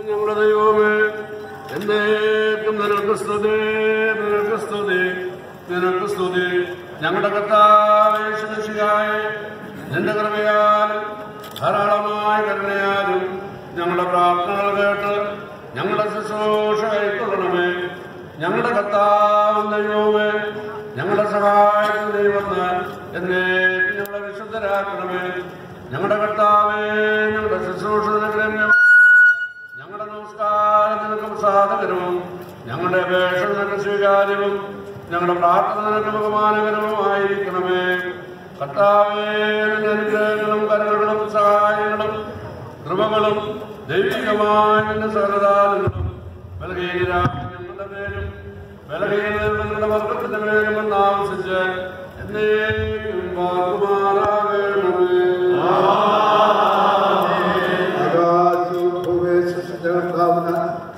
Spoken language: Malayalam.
ഞങ്ങളുടെ ദൈവമേ, എന്നേക്കും നിനക്ക് സ്തുതി, നിനക്ക് സ്തുതി, നിനക്ക് സ്തുതി. ഞങ്ങളുടെ കർത്താവേ യേശുമിശിഹായേ, നിന്റെ കൃപയാലും ധാരാളമായ കരുണയാലും ഞങ്ങളുടെ പ്രാർത്ഥനകൾ കേട്ട് ഞങ്ങളുടെ ശുശ്രൂഷ കൈക്കൊള്ളണമേ. ഞങ്ങളുടെ കർത്താവ് ദൈവമേ, ഞങ്ങളുടെ സഹായത്തിന് ദൈവത്താൽ എന്നേക്കും ഞങ്ങളെ വിശുദ്ധരാക്കണമേ. ഞങ്ങളുടെ കർത്താവേ, ഞങ്ങളുടെ ശുശ്രൂഷ നിനക്ക്, ഞങ്ങളുടെ നമസ്കാരം നിനക്ക് പ്രസാദകരവും ഞങ്ങളുടെ അപേക്ഷ നിനക്ക് സ്വീകാര്യവും ഞങ്ങളുടെ പ്രാർത്ഥന നിനക്ക് ബഹുമാനകരവുമായിരിക്കണമേ. കർത്താവേ, നിന്റെ അനുഗ്രഹങ്ങളും കരുണകളും സഹായങ്ങളും കൃപകളും ദൈവികമായ നിന്റെ സകലദാനങ്ങളും ബലഹീനരായ ഞങ്ങളുടെ പേരും ബലഹീനങ്ങളുടെ വർഗത്തിന്റെ പേരും എന്നാവശ്യിച്ച് എന്നേക്കും വാക്കുമാറാകണമേ.